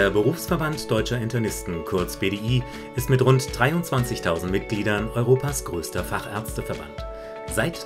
Der Berufsverband Deutscher Internisten, kurz BDI, ist mit rund 23.000 Mitgliedern Europas größter Fachärzteverband. Seit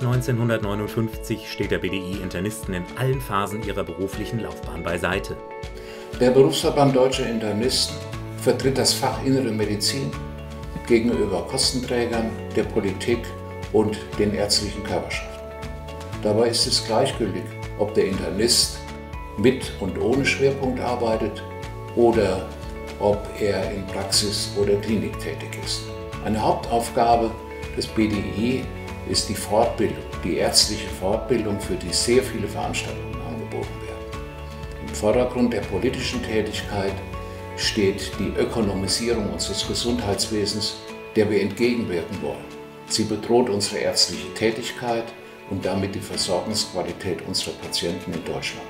1959 steht der BDI Internisten in allen Phasen ihrer beruflichen Laufbahn beiseite. Der Berufsverband Deutscher Internisten vertritt das Fach Innere Medizin gegenüber Kostenträgern, der Politik und den ärztlichen Körperschaften. Dabei ist es gleichgültig, ob der Internist mit und ohne Schwerpunkt arbeitet oder ob er in Praxis oder Klinik tätig ist. Eine Hauptaufgabe des BDI ist die Fortbildung, die ärztliche Fortbildung, für die sehr viele Veranstaltungen angeboten werden. Im Vordergrund der politischen Tätigkeit steht die Ökonomisierung unseres Gesundheitswesens, der wir entgegenwirken wollen. Sie bedroht unsere ärztliche Tätigkeit und damit die Versorgungsqualität unserer Patienten in Deutschland.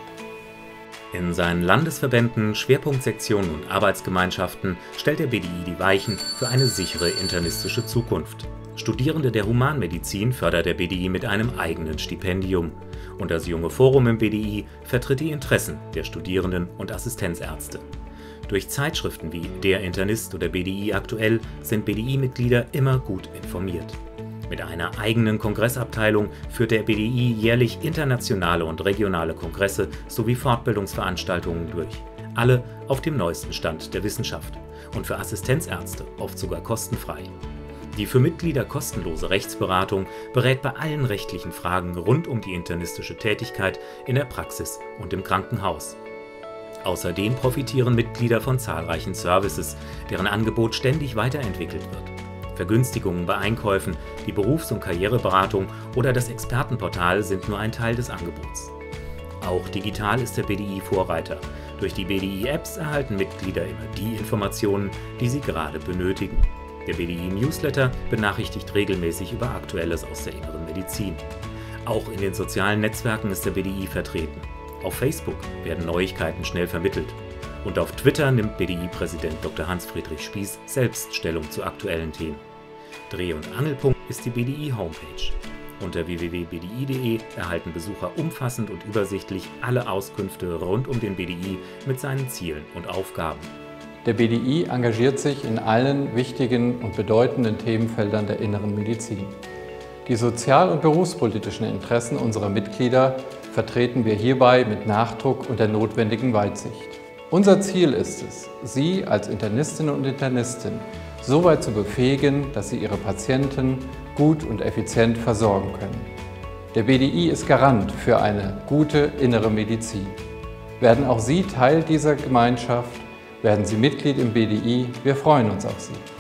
In seinen Landesverbänden, Schwerpunktsektionen und Arbeitsgemeinschaften stellt der BDI die Weichen für eine sichere internistische Zukunft. Studierende der Humanmedizin fördert der BDI mit einem eigenen Stipendium. Und das junge Forum im BDI vertritt die Interessen der Studierenden und Assistenzärzte. Durch Zeitschriften wie Der Internist oder BDI Aktuell sind BDI-Mitglieder immer gut informiert. Mit einer eigenen Kongressabteilung führt der BDI jährlich internationale und regionale Kongresse sowie Fortbildungsveranstaltungen durch. Alle auf dem neuesten Stand der Wissenschaft und für Assistenzärzte oft sogar kostenfrei. Die für Mitglieder kostenlose Rechtsberatung berät bei allen rechtlichen Fragen rund um die internistische Tätigkeit in der Praxis und im Krankenhaus. Außerdem profitieren Mitglieder von zahlreichen Services, deren Angebot ständig weiterentwickelt wird. Vergünstigungen bei Einkäufen, die Berufs- und Karriereberatung oder das Expertenportal sind nur ein Teil des Angebots. Auch digital ist der BDI Vorreiter. Durch die BDI-Apps erhalten Mitglieder immer die Informationen, die sie gerade benötigen. Der BDI-Newsletter benachrichtigt regelmäßig über Aktuelles aus der inneren Medizin. Auch in den sozialen Netzwerken ist der BDI vertreten. Auf Facebook werden Neuigkeiten schnell vermittelt. Und auf Twitter nimmt BDI-Präsident Dr. Hans-Friedrich Spieß selbst Stellung zu aktuellen Themen. Dreh- und Angelpunkt ist die BDI-Homepage. Unter www.bdi.de erhalten Besucher umfassend und übersichtlich alle Auskünfte rund um den BDI mit seinen Zielen und Aufgaben. Der BDI engagiert sich in allen wichtigen und bedeutenden Themenfeldern der inneren Medizin. Die sozial- und berufspolitischen Interessen unserer Mitglieder vertreten wir hierbei mit Nachdruck und der notwendigen Weitsicht. Unser Ziel ist es, Sie als Internistinnen und Internisten so weit zu befähigen, dass Sie Ihre Patienten gut und effizient versorgen können. Der BDI ist Garant für eine gute innere Medizin. Werden auch Sie Teil dieser Gemeinschaft? Werden Sie Mitglied im BDI? Wir freuen uns auf Sie.